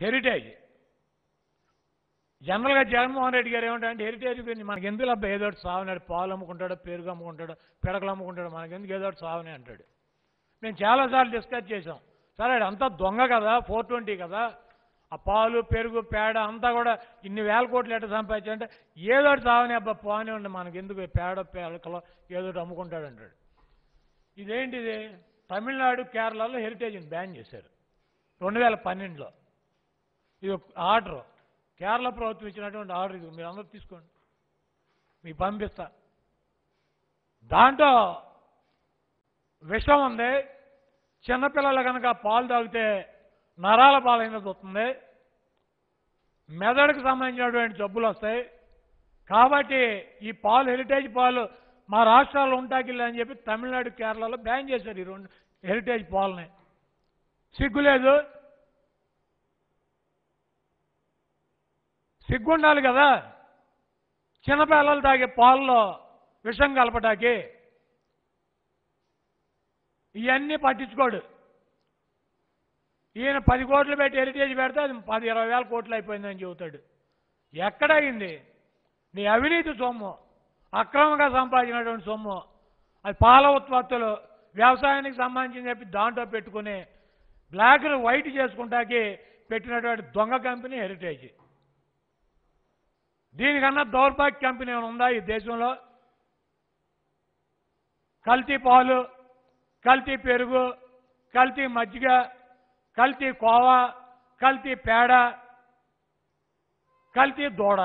Heritage జనరల్గా జగన్మోహన్ రెడ్డి గారు ఏమంటారంటే హెరిటేజ్ గురించి మనకి ఎందుకు అబ్బాయి ఏదో ఒకటి సావనాడు, పాలు అమ్ముకుంటాడు, పెరుగు అమ్ముకుంటాడు, పిడకలు అమ్ముకుంటాడు, మనకెందుకు ఏదో ఒకటి సావని అంటాడు. మేము చాలాసార్లు డిస్కస్ చేసాం. సరే అంతా దొంగ కదా, 420 కదా, ఆ పాలు పెరుగు పేడ అంతా కూడా ఇన్ని వేల కోట్లు ఎట్ట సంపాదించాలంటే ఏదో ఒకటి సావని అబ్బా పోనే ఉండి మనకెందుకు పేడ పిడకలో ఏదో ఒకటి అమ్ముకుంటాడు అంటాడు. ఇదేంటిది? తమిళనాడు కేరళలో హెరిటేజ్ని బ్యాన్ చేశారు 2012లో. ఇది ఆర్డర్, కేరళ ప్రభుత్వం ఇచ్చినటువంటి ఆర్డర్. ఇది మీరు అందరూ తీసుకోండి, మీకు పంపిస్తా. దాంట్లో విషం ఉంది. చిన్నపిల్లలు కనుక పాలు తాగితే నరాల బలహీనత వస్తుంది, మెదడుకు సంబంధించినటువంటి జబ్బులు వస్తాయి. కాబట్టి ఈ పాలు, హెరిటేజ్ పాలు మా రాష్ట్రాల్లో ఉంటాకిల్లా అని చెప్పి తమిళనాడు కేరళలో బ్యాన్ చేశారు ఈ 2 హెరిటేజ్ పాలని. సిగ్గులేదు? సిగ్గుండాలి కదా చిన్నపిల్లలు తాగే పాలలో విషం కలపటానికి. ఇవన్నీ పట్టించుకోడు. ఈయన 10 కోట్లు పెట్టి హెరిటేజ్ పెడితే అది 10-20 వేల కోట్లు అయిపోయిందని చెబుతాడు. ఎక్కడైంది? నీ అవినీతి సొమ్ము, అక్రమంగా సంపాదించినటువంటి సొమ్ము. అది పాల ఉత్పత్తులు వ్యవసాయానికి సంబంధించి చెప్పి దాంట్లో పెట్టుకుని బ్లాక్ను వైట్ చేసుకుంటాకి పెట్టినటువంటి దొంగ కంపెనీ హెరిటేజ్. దీనికన్నా దౌర్భాగ్య కంపెనీ ఏమైనా ఉందా ఈ దేశంలో? కల్తీ పాలు, కల్తీ పెరుగు, కల్తీ మజ్జిగ, కల్తీ కోవా, కల్తీ పేడ, కల్తీ దూడ.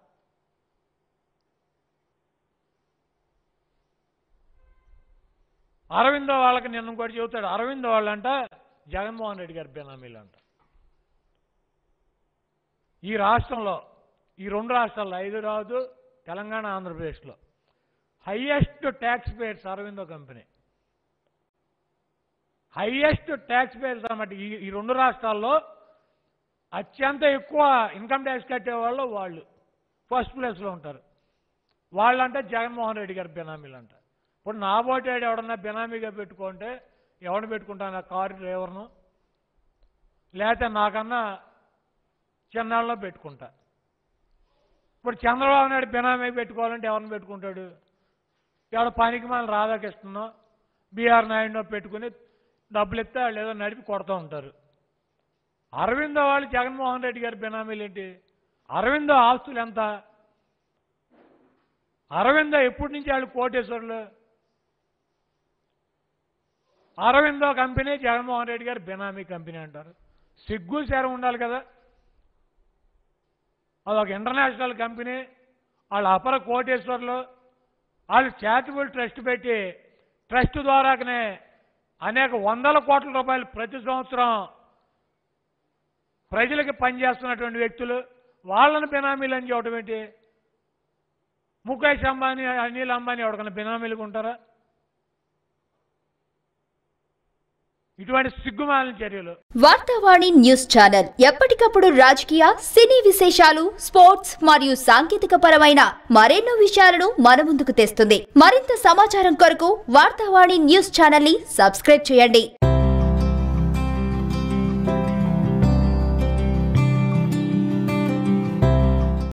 అరవిందో వాళ్ళకి నిన్న ఇంకోటి చెబుతాడు. అరవిందో వాళ్ళంట జగన్మోహన్ రెడ్డి గారి బెనామీలు అంట. ఈ రాష్ట్రంలో, ఈ 2 రాష్ట్రాల్లో, హైదరాబాదు, తెలంగాణ, ఆంధ్రప్రదేశ్లో highest tax payers Aurobindo company. Highest tax payers అన్నమాట. ఈ 2 రాష్ట్రాల్లో అత్యంత ఎక్కువ ఇన్కమ్ ట్యాక్స్ కట్టేవాళ్ళు వాళ్ళు ఫస్ట్ ప్లేస్లో ఉంటారు. వాళ్ళంటే జగన్మోహన్ రెడ్డి గారి బెనామీలు అంట. ఇప్పుడు నా బోటేడు ఎవడన్నా బెనామీగా పెట్టుకుంటే ఎవరిని పెట్టుకుంటాను? ఆ కారు డ్రైవర్ను, లేకపోతే నాకన్నా చిన్నాళ్ళలో పెట్టుకుంటా. ఇప్పుడు చంద్రబాబు నాయుడు బెనామీ పెట్టుకోవాలంటే ఎవరిని పెట్టుకుంటాడు? ఎవడ పనికి మన రాధాకృష్ణనో బీఆర్ నాయుడునో పెట్టుకుని డబ్బులు ఇస్తే వాళ్ళు ఏదో నడిపి కొడుతూ ఉంటారు. అరవిందో వాళ్ళు జగన్మోహన్ రెడ్డి గారి బెనామీలు ఏంటి? అరవిందో ఆస్తులు ఎంత? అరవిందో ఎప్పటి నుంచి వాళ్ళు కోటేశ్వరులు? అరవిందో కంపెనీ జగన్మోహన్ రెడ్డి గారి బెనామీ కంపెనీ అంటారు. సిగ్గు శరం ఉండాలి కదా. అదొక ఇంటర్నేషనల్ కంపెనీ, వాళ్ళు అపర కోటేశ్వర్లు. వాళ్ళు చారిటబుల్ ట్రస్ట్ పెట్టి ట్రస్ట్ ద్వారానే అనేక 100 కోట్ల రూపాయలు ప్రతి సంవత్సరం ప్రజలకు పనిచేస్తున్నటువంటి వ్యక్తులు. వాళ్ళని బెనామీలు అని చెప్పడం ఏంటి? ముఖేష్ అంబానీ, అనిల్ అంబానీ ఎవరికన్నా బెనామీలుగా ఉంటారా? ఇటువంటి సిగ్గుమాలిన చర్యలు. వార్తావాణి న్యూస్ ఛానల్ ఎప్పటికప్పుడు రాజకీయ, సినీ విశేషాలు, స్పోర్ట్స్ మరియు సాంకేతిక పరమైన మరెన్నో విషయాలను మన ముందుకు తెస్తుంది. మరింత సమాచారం కొరకు వార్తావాణి న్యూస్ ఛానల్ ని సబ్స్క్రైబ్ చేయండి.